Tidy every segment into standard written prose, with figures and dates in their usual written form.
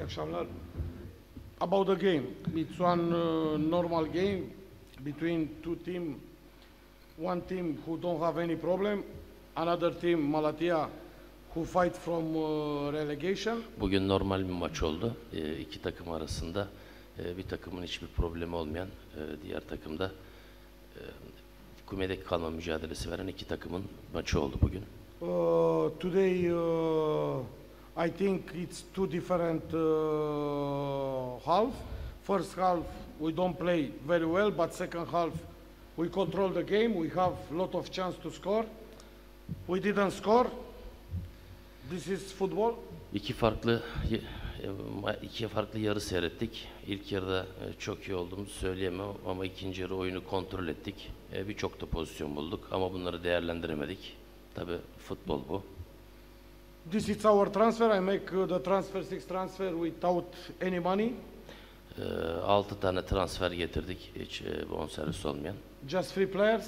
İyi akşamlar. About the game, it's one normal game between two teams. One team who don't have any problem, another team, Malatya, who fight from relegation. Bugün normal bir maç oldu. İki takım arasında bir takımın hiçbir problemi olmayan, diğer takımda kümede kalma mücadelesi veren iki takımın maçı oldu bugün. Today, I think it's two different halves. First half, we don't play very well, but second half, we control the game. We have a lot of chance to score. We didn't score. This is football. İki farklı yarı seyrettik. İlk yarıda çok iyi olduğumuzu söyleyemem ama ikinci yarı oyunu kontrol ettik. Birçok da pozisyon bulduk ama bunları değerlendiremedik. Tabii futbol bu. This is our transfer. I make the transfer, 6 transfer without any money. 6 tane transfer getirdik, hiç bonservis olmayan. Just free players.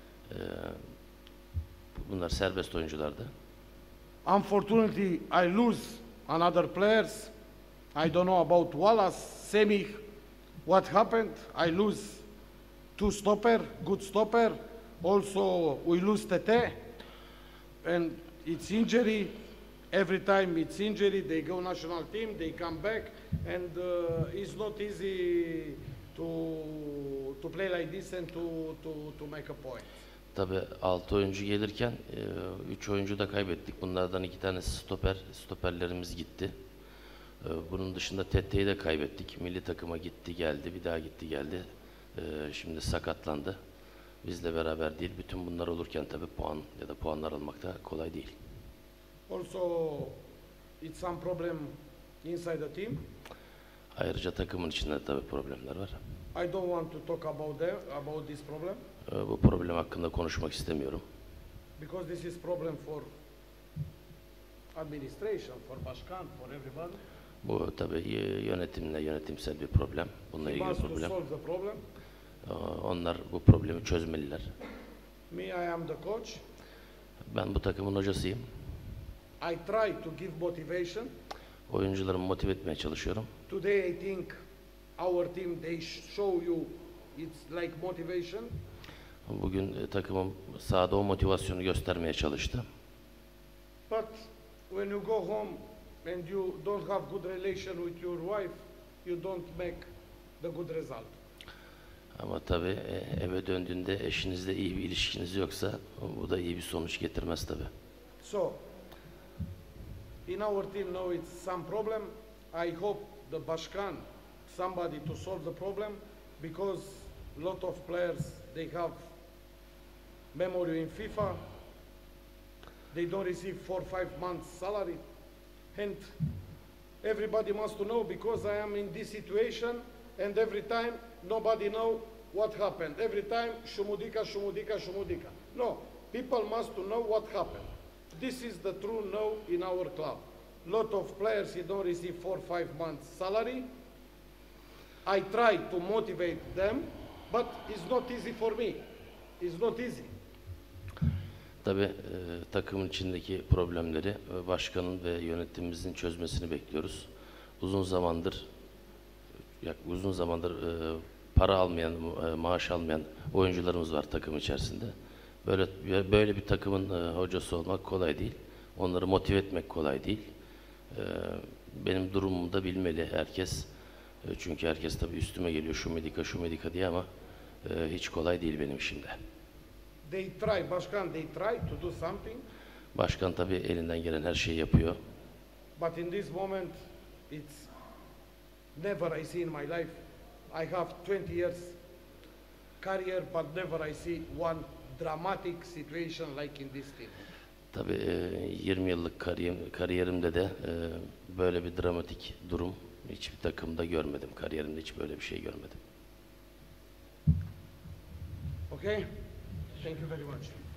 Bunlar serbest oyunculardı. Unfortunately, I lose another players. I don't know about Wallace, Semih. What happened? I lose two stopper, good stopper. Also, we lose Tete, and it's injury. Every time it's injury, they go national team, they come back, and it's not easy to play like this and to make a point. Tabii 6 oyuncu gelirken 3 oyuncu da kaybettik. Bunlardan 2 tanesi stoperlerimiz gitti. Bunun dışında Tete'yi de kaybettik. Milli takıma gitti geldi, bir daha gitti geldi. Şimdi sakatlandı. Bizle beraber değil. Bütün bunlar olurken tabii puan ya da puanlar almak da kolay değil. Also, it's some problem inside the team. Ayrıca takımın içinde de tabii problemler var. I don't want to talk about this problem. Bu problem hakkında konuşmak istemiyorum. Because this is problem for administration, for Başkan, for everybody. Bu tabii yönetimsel bir problem. Bununla ilgili problem. Solve the problem. Onlar bu problemi çözmeliler. Me, I am the coach. Ben bu takımın hocasıyım. I try to give motivation. Oyuncularımı motive etmeye çalışıyorum. Today I think our team, they show you it's like motivation. Bugün takımım sahada o motivasyonu göstermeye çalıştı. But when you go home and you don't have good relation with your wife, you don't make the good result. Ama tabii eve döndüğünde eşinizle iyi bir ilişkiniz yoksa bu da iyi bir sonuç getirmez tabii. So, in our team now it's some problem. I hope the Başkan, somebody to solve the problem, because lot of players, they have memory in FIFA. They don't receive 4-5 months salary. And everybody must to know, because I am in this situation, and every time nobody know what happened. Every time Shumudika. No, people must to know what happened. This is the true know in our club. Lot of players, you don't receive 4-5 months salary. I try to motivate them, but it's not easy for me. It's not easy. Tabii takımın içindeki problemleri başkanın ve yönetimimizin çözmesini bekliyoruz. Uzun zamandır para almayan, maaş almayan oyuncularımız var takım içerisinde. Böyle bir takımın hocası olmak kolay değil. Onları motive etmek kolay değil. Benim durumumu da bilmeli herkes. Çünkü herkes tabii üstüme geliyor şu medika diye ama hiç kolay değil benim işimde. Başkan, they try to do something. Başkan tabii elinden gelen her şeyi yapıyor. But in this moment, it's never I see in my life. I have 20 years career, but never I see one dramatic situation like in this team. Tabii 20 yıllık kariyerimde de böyle bir dramatik durum hiçbir takımda görmedim. Kariyerimde hiç böyle bir şey görmedim. Okay? Thank you very much.